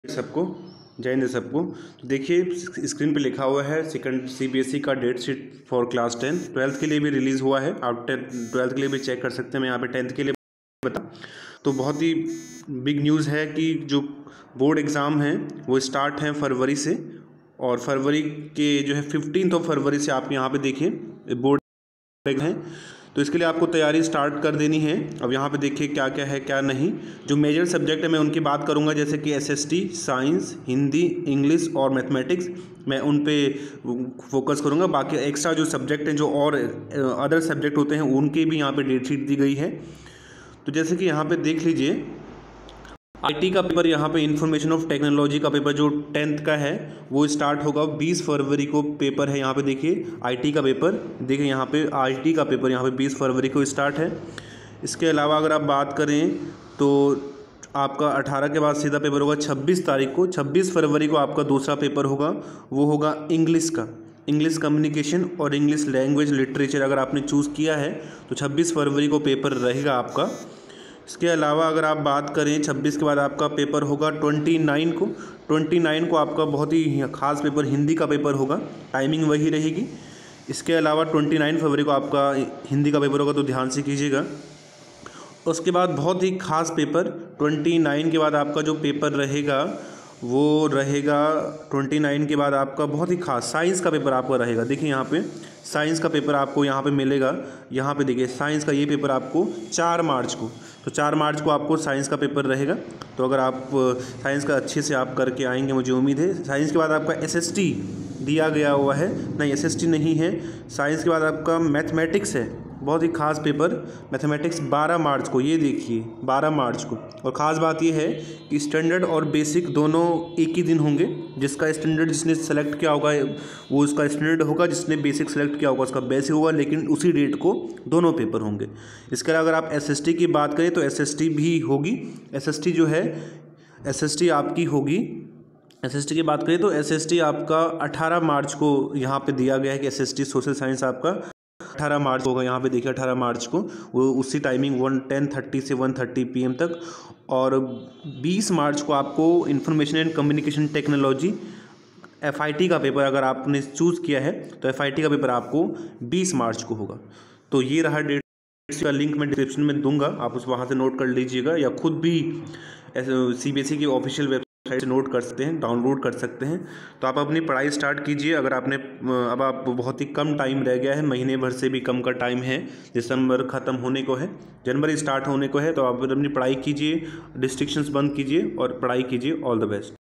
सबको जय हिंद सबको। तो देखिए स्क्रीन पे लिखा हुआ है सेकंड सीबीएसई का date sheet for class 10। 12th के लिए भी रिलीज़ हुआ है, आप 12th के लिए भी चेक कर सकते हैं। मैं यहाँ पे 10th के लिए बता तो बहुत ही बिग न्यूज़ है कि जो बोर्ड एग्ज़ाम हैं वो स्टार्ट हैं फरवरी से, और फरवरी के जो है 15 फरवरी से आप यहाँ पे देखिए बोर्ड हैं। तो इसके लिए आपको तैयारी स्टार्ट कर देनी है। अब यहाँ पे देखिए क्या क्या है क्या नहीं। जो मेजर सब्जेक्ट है मैं उनकी बात करूँगा, जैसे कि एसएसटी, साइंस, हिंदी, इंग्लिश और मैथमेटिक्स, मैं उन पे फोकस करूँगा। बाकी एक्स्ट्रा जो सब्जेक्ट हैं, जो और अदर सब्जेक्ट होते हैं, उनकी भी यहाँ पे डेट शीट दी गई है। तो जैसे कि यहाँ पे देख लीजिए आईटी का पेपर, यहाँ पे इंफॉर्मेशन ऑफ टेक्नोलॉजी का पेपर जो 10th का है वो स्टार्ट होगा 20 फरवरी को पेपर है। यहाँ पे देखिए आईटी का पेपर, देखिए यहाँ पे आईटी का पेपर यहाँ पे 20 फरवरी को स्टार्ट है। इसके अलावा अगर आप बात करें तो आपका 18 के बाद सीधा पेपर होगा 26 तारीख को। 26 फरवरी को आपका दूसरा पेपर होगा, वो होगा इंग्लिश का, इंग्लिश कम्युनिकेशन और इंग्लिश लैंग्वेज लिटरेचर अगर आपने चूज़ किया है तो 26 फरवरी को पेपर रहेगा आपका। इसके अलावा अगर आप बात करें 26 के बाद आपका पेपर होगा 29 को। 29 को आपका बहुत ही ख़ास पेपर हिंदी का पेपर होगा, टाइमिंग वही रहेगी। इसके अलावा 29 फरवरी को आपका हिंदी का पेपर होगा, तो ध्यान से कीजिएगा। उसके बाद बहुत ही ख़ास पेपर 29 के बाद आपका जो पेपर रहेगा वो रहेगा 29 के बाद आपका बहुत ही ख़ास साइंस का पेपर आपका रहेगा। देखिए यहाँ पे साइंस का पेपर आपको यहाँ पे मिलेगा। यहाँ पे देखिए साइंस का ये पेपर आपको 4 मार्च को, तो 4 मार्च को आपको साइंस का पेपर रहेगा। तो अगर आप साइंस का अच्छे से आप करके आएंगे, मुझे उम्मीद है। साइंस के बाद आपका एसएसटी दिया गया हुआ है, नहीं एसएसटी नहीं है। साइंस के बाद आपका मैथमेटिक्स है, बहुत ही ख़ास पेपर मैथमेटिक्स 12 मार्च को, ये देखिए 12 मार्च को। और ख़ास बात ये है कि स्टैंडर्ड और बेसिक दोनों एक ही दिन होंगे। जिसका स्टैंडर्ड जिसने सेलेक्ट किया होगा वो उसका स्टैंडर्ड होगा, जिसने बेसिक सेलेक्ट किया होगा उसका बेसिक होगा, लेकिन उसी डेट को दोनों पेपर होंगे। इसके अलावा अगर आप एसएसटी की बात करें तो एसएसटी भी होगी। एसएसटी जो है एसएसटी आपकी होगी। एसएसटी की बात करें तो एसएसटी आपका 18 मार्च को यहाँ पे दिया गया है कि एसएसटी सोशल साइंस आपका 18 मार्च होगा। यहाँ पे देखिए 18 मार्च को वो उसी टाइमिंग 10:30 से 1:30 PM तक। और 20 मार्च को आपको information and communication technology FIT का पेपर अगर आपने चूज़ किया है तो एफआईटी का पेपर आपको 20 मार्च को होगा। तो ये रहा डेट का लिंक मैं डिस्क्रिप्शन में दूंगा, आप उस वहाँ से नोट कर लीजिएगा, या खुद भी सीबीएसई की ऑफिशियल वेबसाइट से नोट कर सकते हैं, डाउनलोड कर सकते हैं। तो आप अपनी पढ़ाई स्टार्ट कीजिए। अगर आपने अब आप बहुत ही कम टाइम रह गया है, महीने भर से भी कम का टाइम है, दिसंबर ख़त्म होने को है, जनवरी स्टार्ट होने को है। तो आप अपनी पढ़ाई कीजिए, डिस्ट्रैक्शंस बंद कीजिए और पढ़ाई कीजिए। All the best.